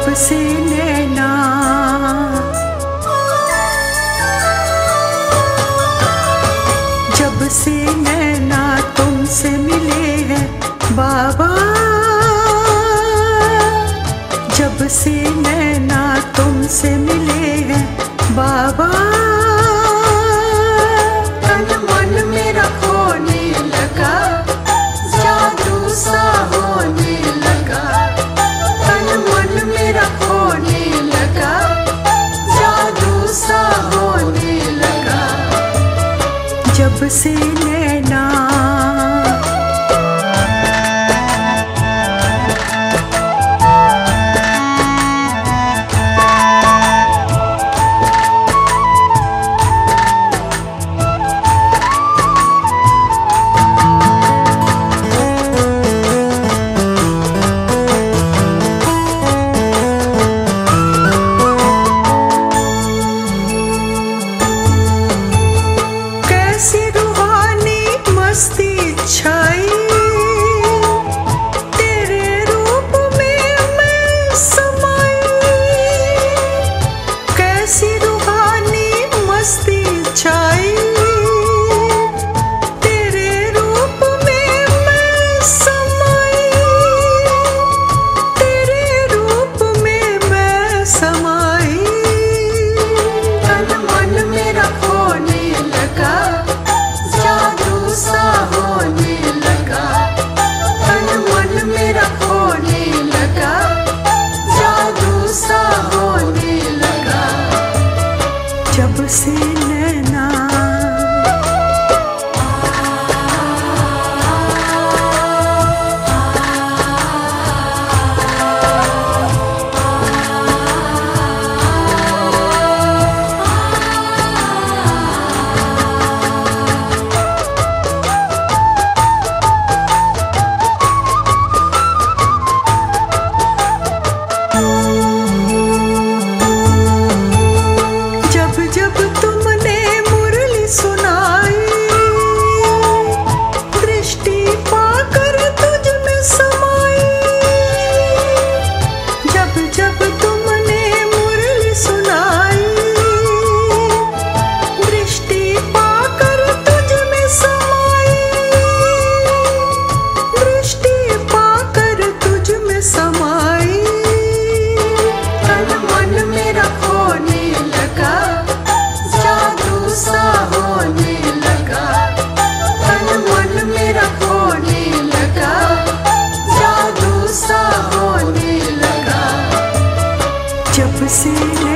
जब से नैना जब से नैना तुमसे मिले हैं बाबा, जब से नैना तुमसे मिले हैं बाबा, तन मन मेरा खोने लगा, जादू सा होने लगा, तन मन मेरा खोने लगा, जादू सा होने लगा, जब से नैना छाई तेरे रूप में मैं समाई, कैसी रूहानी मस्ती छाई तेरे रूप में मैं समाई, तेरे रूप में मैं समाई, तन मन मेरा खोने लगा, जादू सा होने लगा, तन मन मेरा खोने लगा, जादू सा होने लगा, जब से नैना जब तुमने मुरली सुनाई, दृष्टि पाकर तुझ में समाई, जब जब तुमने मुरली सुनाई, दृष्टि पाकर तुझ में समाई, दृष्टि पाकर तुझ में समाई, तन मन मेरा खोने लगा, जादू सा होने लगा, तन मन मेरा खोने लगा, जादू सा होने लगा, जब से